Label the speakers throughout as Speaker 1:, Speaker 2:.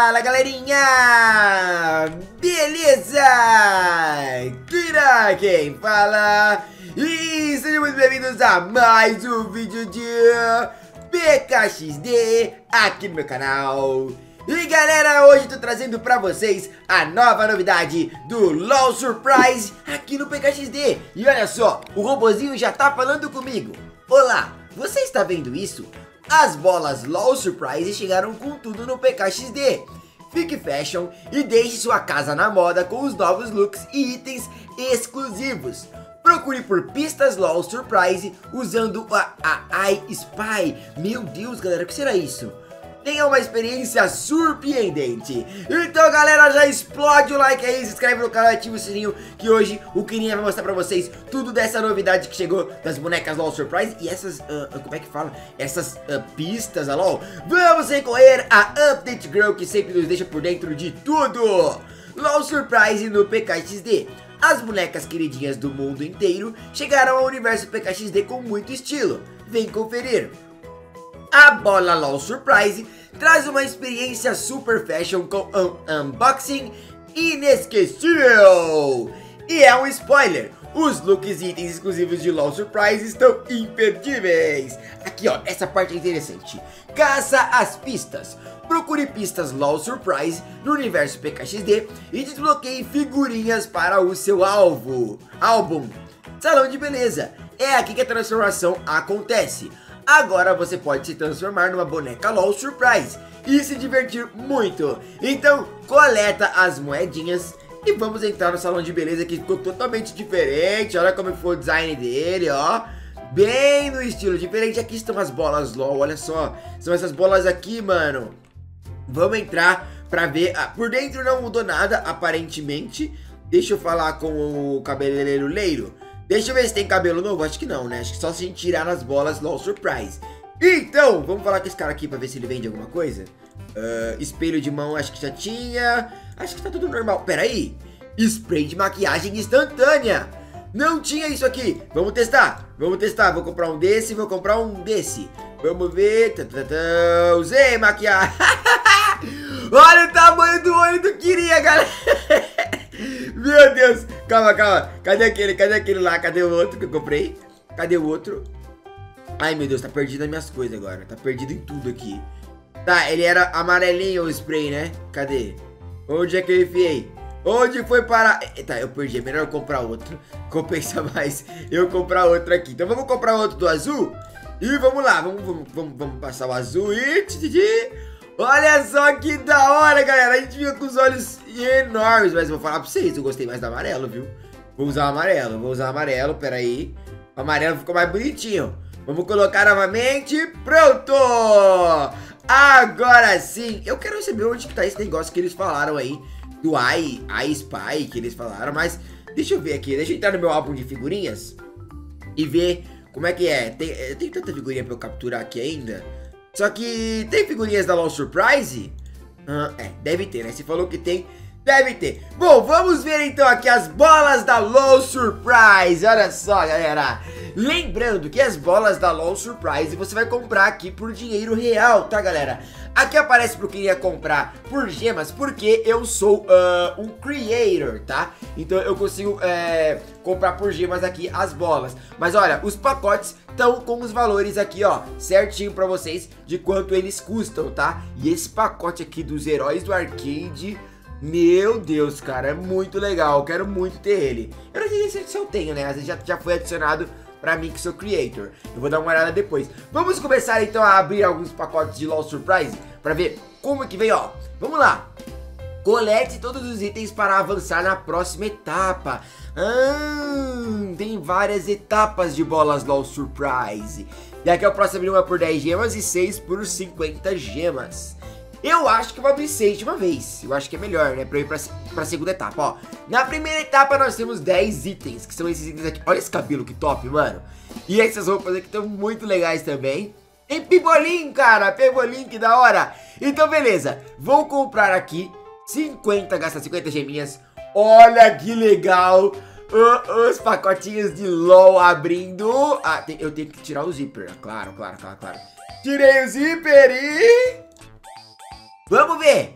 Speaker 1: Fala galerinha, beleza? Kira quem fala e sejam muito bem-vindos a mais um vídeo de PKXD aqui no meu canal. E galera, hoje eu tô trazendo pra vocês a nova novidade do LOL Surprise aqui no PKXD. E olha só, o robozinho já tá falando comigo. Olá, você está vendo isso? As bolas LOL Surprise chegaram com tudo no PKXD. Fique fashion e deixe sua casa na moda com os novos looks e itens exclusivos. Procure por pistas LOL Surprise usando a iSpy. Meu Deus, galera, o que será isso? Tenha uma experiência surpreendente. Então galera, já explode o like aí, se inscreve no canal e ativa o sininho, que hoje o Kirinha vai mostrar pra vocês tudo dessa novidade que chegou das bonecas LOL Surprise. E essas, como é que fala? Essas pistas, LOL. Vamos recorrer a Update Girl, que sempre nos deixa por dentro de tudo. LOL Surprise no PKXD. As bonecas queridinhas do mundo inteiro chegaram ao universo PKXD com muito estilo. Vem conferir. A bola LOL Surprise traz uma experiência super fashion com um unboxing inesquecível. E é um spoiler, os looks e itens exclusivos de LOL Surprise estão imperdíveis. Aqui ó, essa parte é interessante. Caça as pistas. Procure pistas LOL Surprise no universo PKXD e desbloqueie figurinhas para o seu álbum. Salão de beleza. É aqui que a transformação acontece. Agora você pode se transformar numa boneca LOL Surprise e se divertir muito. Então coleta as moedinhas e vamos entrar no salão de beleza, que ficou totalmente diferente. Olha como foi o design dele, ó. Bem no estilo diferente. Aqui estão as bolas LOL, olha só. São essas bolas aqui, mano. Vamos entrar pra ver. Por dentro não mudou nada, aparentemente. Deixa eu falar com o cabeleireiro. Deixa eu ver se tem cabelo novo, acho que não, né? Acho que só se a gente tirar nas bolas LOL Surprise. Então, vamos falar com esse cara aqui pra ver se ele vende alguma coisa. Espelho de mão, acho que já tinha. Acho que tá tudo normal. Pera aí. Spray de maquiagem instantânea. Não tinha isso aqui. Vamos testar. Vou comprar um desse, vou comprar um desse. Vamos ver. Usei maquiagem. Olha o tamanho do olho do Kirinha, galera. Meu Deus, calma. Cadê aquele lá? Cadê o outro que eu comprei? Cadê o outro? Ai, meu Deus, tá perdido nas minhas coisas agora. Tá perdido em tudo aqui. Tá, ele era amarelinho o spray, né? Cadê? Onde é que eu enfiei? Onde foi parar? Tá, eu perdi. É melhor eu comprar outro. Compensa mais eu comprar outro aqui. Então vamos comprar outro do azul. E vamos lá. Vamos passar o azul e... Olha só que da hora, galera. A gente fica com os olhos enormes. Mas eu vou falar pra vocês, eu gostei mais do amarelo, viu? Vou usar o amarelo, pera aí. O amarelo ficou mais bonitinho. Vamos colocar novamente. Pronto! Agora sim. Eu quero saber onde que tá esse negócio que eles falaram aí. Do iSpy que eles falaram. Mas deixa eu ver aqui. Deixa eu entrar no meu álbum de figurinhas e ver como é que é. Tem tanta figurinha pra eu capturar aqui ainda. Só que tem figurinhas da LOL Surprise? Deve ter, né? Se falou que tem, deve ter. Bom, vamos ver então aqui as bolas da LOL Surprise. Olha só, galera. Lembrando que as bolas da LOL Surprise você vai comprar aqui por dinheiro real, tá, galera? Aqui aparece pro que iria comprar por gemas, porque eu sou um creator, tá? Então eu consigo comprar por gemas aqui as bolas. Mas olha, os pacotes estão com os valores aqui, ó, certinho pra vocês de quanto eles custam, tá? E esse pacote aqui dos heróis do arcade, meu Deus, cara, é muito legal. Eu quero muito ter ele. Eu não sei se eu tenho, né? Às vezes já foi adicionado pra mim que sou creator. Eu vou dar uma olhada depois. Vamos começar então a abrir alguns pacotes de LOL Surprise pra ver como que vem, ó. Vamos lá. Colete todos os itens para avançar na próxima etapa. Tem várias etapas de bolas LOL Surprise. E aqui eu posso abrir uma por 10 gemas e 6 por 50 gemas. Eu acho que eu vou abrir 6 de uma vez. Eu acho que é melhor, né? Pra eu ir pra segunda etapa, ó. Na primeira etapa nós temos 10 itens, que são esses itens aqui. Olha esse cabelo que top, mano. E essas roupas aqui estão muito legais também. Tem pebolim, cara. Pebolim, que da hora. Então, beleza. Vou comprar aqui 50, gastar 50 geminhas. Olha que legal. Os pacotinhos de LOL abrindo. Eu tenho que tirar o zíper. Claro. Tirei o zíper e... vamos ver.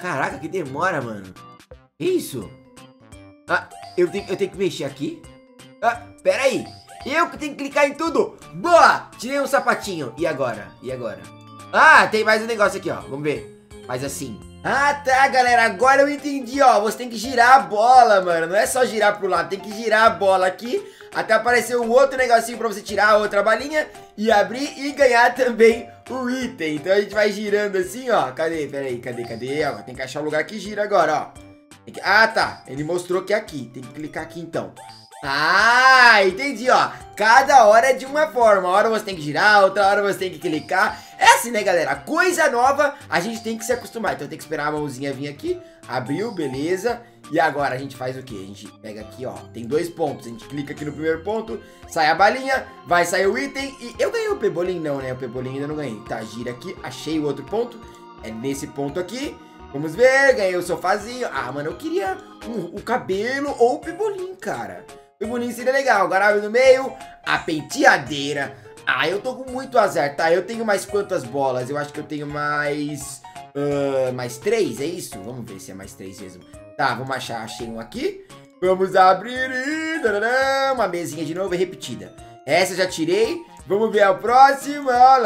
Speaker 1: Caraca, que demora, mano. Que isso? Ah, eu tenho que mexer aqui? Ah, pera aí. Eu que tenho que clicar em tudo. Boa! Tirei um sapatinho. E agora? E agora? Ah, tem mais um negócio aqui, ó. Vamos ver. Faz assim. Ah, tá, galera. Agora eu entendi, ó. Você tem que girar a bola, mano. Não é só girar pro lado. Tem que girar a bola aqui até aparecer um outro negocinho pra você tirar a outra balinha e abrir e ganhar também o item. Então a gente vai girando assim, ó. Cadê? Pera aí. Cadê? Ó, tem que achar o lugar que gira agora, ó. Ah, tá. Ele mostrou que é aqui. Tem que clicar aqui, então. Ah, entendi, ó. Cada hora é de uma forma. Uma hora você tem que girar, outra hora você tem que clicar. É assim, né, galera? Coisa nova, a gente tem que se acostumar. Então tem que esperar a mãozinha vir aqui. Abriu, beleza. E agora a gente faz o quê? A gente pega aqui, ó. Tem 2 pontos. A gente clica aqui no primeiro ponto, sai a balinha, vai sair o item. E eu ganhei o Pebolim, não, né? O Pebolim ainda não ganhei. Tá, gira aqui, achei o outro ponto. É nesse ponto aqui. Vamos ver, ganhei o sofazinho. Ah, mano, eu queria o cabelo ou o Pebolim, cara. O Pebolim seria legal. Agora abre no meio, a penteadeira. Ah, eu tô com muito azar, tá? Eu tenho mais quantas bolas? Eu acho que eu tenho mais... mais 3, é isso? Vamos ver se é mais 3 mesmo. Tá, vamos achar. Achei um aqui. Vamos abrir e... Uma mesinha de novo e repetida. Essa já tirei. Vamos ver a próxima.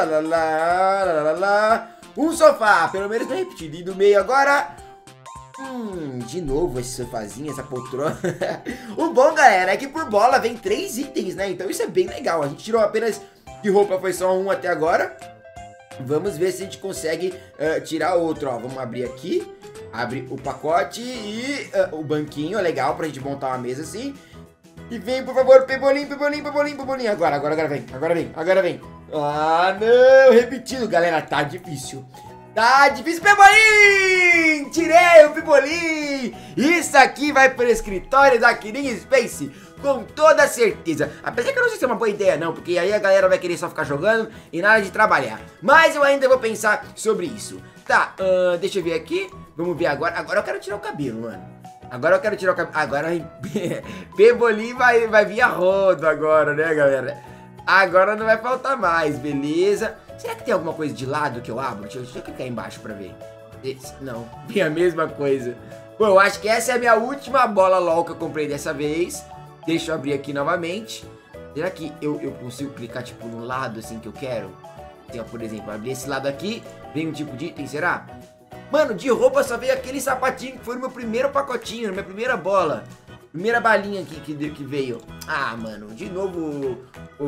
Speaker 1: Um sofá, pelo menos não é repetido. E do meio agora... de novo esse sofazinho, essa poltrona. O bom, galera, é que por bola vem 3 itens, né? Então isso é bem legal. A gente tirou apenas de roupa, foi só um até agora. Vamos ver se a gente consegue tirar outro, ó. Vamos abrir aqui. Abre o pacote e o banquinho, legal, pra gente montar uma mesa assim. E vem, por favor, Pebolim. Agora vem. Ah, não, repetido, galera, tá difícil. Tá difícil, Pebolim! Tirei o Pebolim! Isso aqui vai pro escritório da Kirin Space, com toda certeza. Apesar que eu não sei se é uma boa ideia não, porque aí a galera vai querer só ficar jogando e nada de trabalhar. Mas eu ainda vou pensar sobre isso. Tá, deixa eu ver aqui. Vamos ver agora. Agora eu quero tirar o cabelo, mano. Agora eu quero tirar o cabelo. Agora Pebolim vai vir a rodo agora, né, galera? Agora não vai faltar mais, beleza? Será que tem alguma coisa de lado que eu abro? Deixa eu clicar embaixo pra ver. Não, tem a mesma coisa. Bom, eu acho que essa é a minha última bola LOL que eu comprei dessa vez. Deixa eu abrir aqui novamente. Será que eu consigo clicar, tipo, no lado, assim, que eu quero? Então, por exemplo, abrir esse lado aqui, vem um tipo de item, será? Mano, de roupa só veio aquele sapatinho que foi no meu primeiro pacotinho, na minha primeira bola. Primeira balinha aqui que veio. Ah, mano, de novo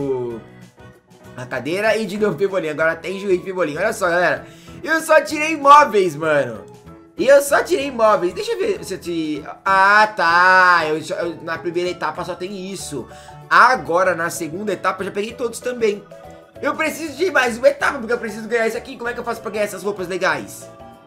Speaker 1: a cadeira e de novo o Pebolim. Agora tem juiz Pebolim. Olha só, galera. Eu só tirei móveis, mano. Deixa eu ver se eu te... Ah, tá. Na primeira etapa só tem isso. Agora, na segunda etapa, eu já peguei todos também. Eu preciso de mais uma etapa, porque eu preciso ganhar isso aqui. Como é que eu faço pra ganhar essas roupas legais?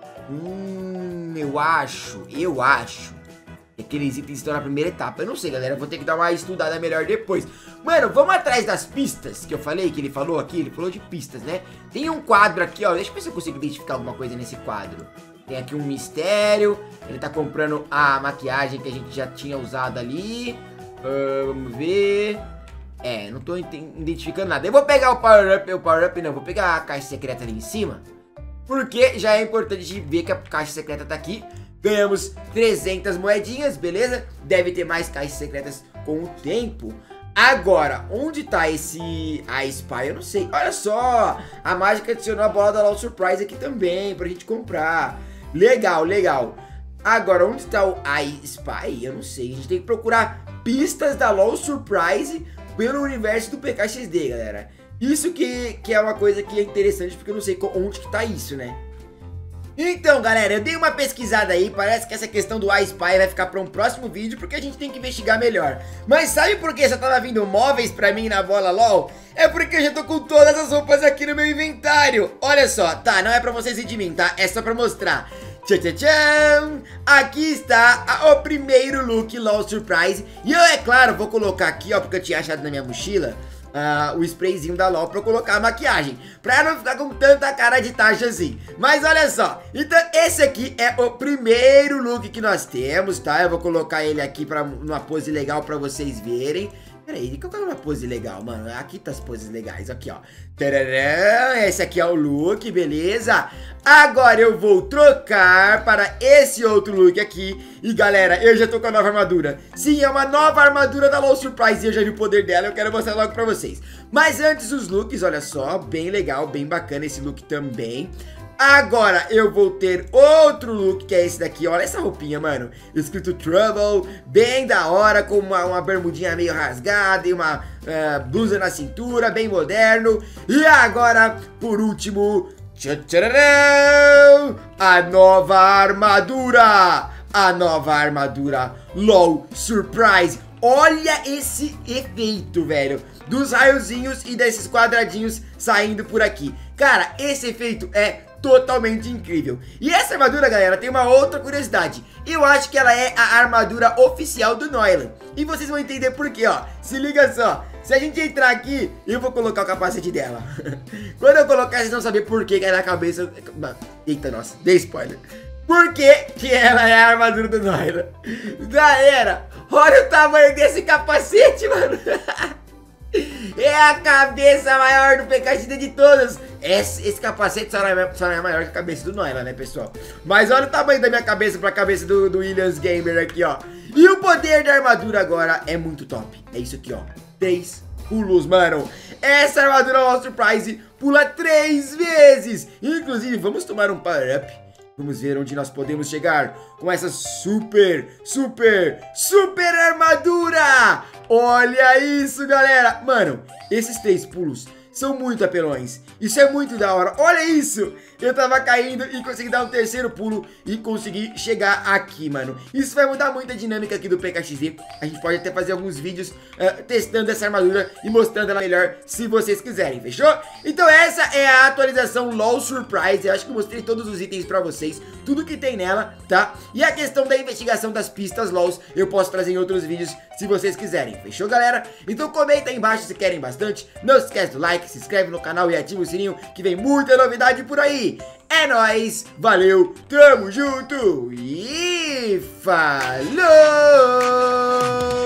Speaker 1: Eu acho que aqueles itens estão na primeira etapa. Eu não sei, galera, eu vou ter que dar uma estudada melhor depois. Mano, vamos atrás das pistas que eu falei, que ele falou aqui. Ele falou de pistas, né? Tem um quadro aqui, ó. Deixa eu ver se eu consigo identificar alguma coisa nesse quadro. Tem aqui um mistério. Ele tá comprando a maquiagem que a gente já tinha usado ali. Vamos ver. Não tô identificando nada. Eu vou pegar o power-up, não. Vou pegar a caixa secreta ali em cima. Porque já é importante a gente ver que a caixa secreta tá aqui. Ganhamos 300 moedinhas, beleza? Deve ter mais caixas secretas com o tempo. Agora, onde tá a Spy? Eu não sei. Olha só, a mágica adicionou a bola da LOL Surprise aqui também, pra gente comprar. Legal, legal. Agora, onde tá o Spy? Eu não sei. A gente tem que procurar pistas da LOL Surprise pelo universo do PKXD, galera. Isso que é uma coisa que é interessante, porque eu não sei onde que tá isso, né? Então, galera, eu dei uma pesquisada aí. Parece que essa questão do Spy vai ficar para um próximo vídeo, porque a gente tem que investigar melhor. Mas sabe por que só tava vindo móveis pra mim na bola LOL? É porque eu já tô com todas as roupas aqui no meu inventário. Olha só, tá, não é pra vocês rir de mim, tá? É só pra mostrar. Tchau, tchau, tchau. Aqui está o primeiro look LOL Surprise. E eu, é claro, vou colocar aqui, ó, porque eu tinha achado na minha mochila o sprayzinho da LOL pra eu colocar a maquiagem, pra não ficar com tanta cara de taxa assim. Mas olha só, então esse aqui é o primeiro look que nós temos, tá? Eu vou colocar ele aqui numa pose legal pra vocês verem. Peraí, qual que é uma pose legal, mano? Aqui tá as poses legais, aqui, ó. Tararam, esse aqui é o look, beleza? Agora eu vou trocar para esse outro look aqui. E galera, eu já tô com a nova armadura. Sim, é uma nova armadura da Low Surprise e eu já vi o poder dela, eu quero mostrar logo pra vocês. Mas antes os looks, olha só, bem legal, bem bacana esse look também. Agora eu vou ter outro look, que é esse daqui, olha essa roupinha, mano. Escrito Trouble, bem da hora, com uma bermudinha meio rasgada e uma blusa na cintura, bem moderno. E agora, por último, tcharam, a nova armadura. A nova armadura Low Surprise. Olha esse efeito, velho, dos raiozinhos e desses quadradinhos saindo por aqui. Cara, esse efeito é totalmente incrível. E essa armadura, galera, tem uma outra curiosidade. Eu acho que ela é a armadura oficial do Nolan. E vocês vão entender por quê, ó. Se liga só. Se a gente entrar aqui, eu vou colocar o capacete dela. Quando eu colocar, vocês vão saber por que é na cabeça. Eita, nossa, dei spoiler. Por que ela é a armadura do Nolan? Galera, olha o tamanho desse capacete, mano. É a cabeça maior do PKXD de todas. Esse capacete só não é maior que a cabeça do Nolan, né, pessoal? Mas olha o tamanho da minha cabeça pra cabeça do Williams Gamer aqui, ó. E o poder da armadura agora é muito top. É isso aqui, ó. 3 pulos, mano. Essa armadura Low Surprise pula 3 vezes. Inclusive, vamos tomar um power up. Vamos ver onde nós podemos chegar com essa super armadura. Olha isso, galera. Mano, esses 3 pulos são muito apelões. Isso é muito da hora. Olha isso. Eu tava caindo e consegui dar um terceiro pulo e consegui chegar aqui, mano. Isso vai mudar muito a dinâmica aqui do PKXD. A gente pode até fazer alguns vídeos testando essa armadura e mostrando ela melhor, se vocês quiserem, fechou? Então essa é a atualização Low Surprise. Eu acho que eu mostrei todos os itens pra vocês, tudo que tem nela, tá? E a questão da investigação das pistas LOLs eu posso trazer em outros vídeos, se vocês quiserem, fechou, galera? Então comenta aí embaixo se querem bastante. Não se esquece do like, se inscreve no canal e ativa o sininho, que vem muita novidade por aí. É nóis, valeu, tamo junto e falou!